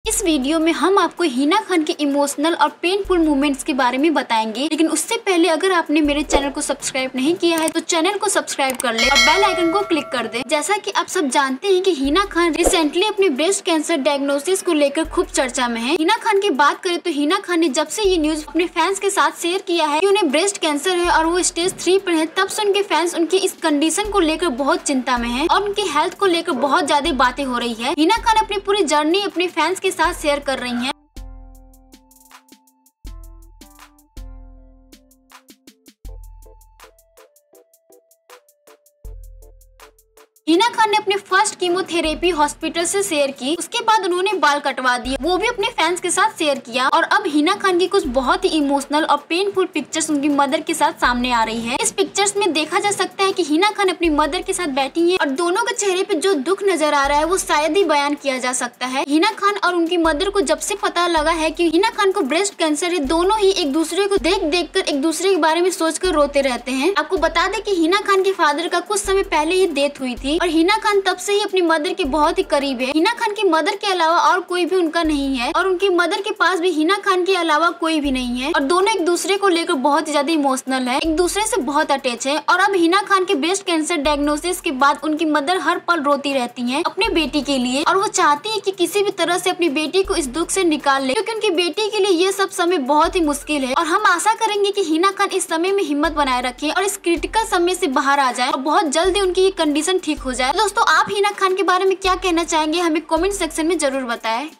इस वीडियो में हम आपको हिना खान के इमोशनल और पेनफुल मोमेंट्स के बारे में बताएंगे, लेकिन उससे पहले अगर आपने मेरे चैनल को सब्सक्राइब नहीं किया है तो चैनल को सब्सक्राइब कर ले और बेल आइकन को क्लिक कर दे। जैसा कि आप सब जानते हैं कि हिना खान रिसेंटली अपने ब्रेस्ट कैंसर डायग्नोसिस को लेकर खूब चर्चा में है। हिना खान की बात करें तो हिना खान ने जब से ये न्यूज अपने फैंस के साथ शेयर किया है कि उन्हें ब्रेस्ट कैंसर है और वो स्टेज 3 पर है, तब से उनके फैंस उनकी इस कंडीशन को लेकर बहुत चिंता में है और उनकी हेल्थ को लेकर बहुत ज्यादा बातें हो रही है। हिना खान अपनी पूरी जर्नी अपने फैंस के साथ शेयर कर रही हैं। हिना खान ने अपने फर्स्ट कीमोथेरेपी हॉस्पिटल से शेयर की, उसके बाद उन्होंने बाल कटवा दिए, वो भी अपने फैंस के साथ शेयर किया। और अब हिना खान की कुछ बहुत ही इमोशनल और पेनफुल पिक्चर्स उनकी मदर के साथ सामने आ रही है। इस पिक्चर्स में देखा जा सकता है कि हिना खान अपनी मदर के साथ बैठी हैं और दोनों के चेहरे पे जो दुख नजर आ रहा है वो शायद ही बयान किया जा सकता है। हिना खान और उनकी मदर को जब से पता लगा है कि हिना खान को ब्रेस्ट कैंसर है, दोनों ही एक दूसरे को देख कर एक दूसरे के बारे में सोचकर रोते रहते हैं। आपको बता दें कि हिना खान के फादर का कुछ समय पहले ही डेथ हुई थी और हिना खान तब से ही अपनी मदर के बहुत ही करीब है। हिना खान की मदर के अलावा और कोई भी उनका नहीं है और उनकी मदर के पास भी हिना खान के अलावा कोई भी नहीं है और दोनों एक दूसरे को लेकर बहुत ही ज्यादा इमोशनल है, एक दूसरे से बहुत अटैच है। और अब हिना खान के ब्रेस्ट कैंसर डायग्नोसिस के बाद उनकी मदर हर पल रोती रहती है अपने बेटी के लिए और वो चाहती है कि किसी भी तरह से अपनी बेटी को इस दुख से निकाल ले, क्योंकि उनकी बेटी के लिए ये सब समय बहुत ही मुश्किल है। और हम आशा करेंगे कि हिना खान इस समय में हिम्मत बनाए रखे और इस क्रिटिकल समय से बाहर आ जाए और बहुत जल्दी उनकी ये कंडीशन ठीक हो जाए। दोस्तों, आप हिना खान के बारे में क्या कहना चाहेंगे, हमें कमेंट सेक्शन में जरूर बताएं।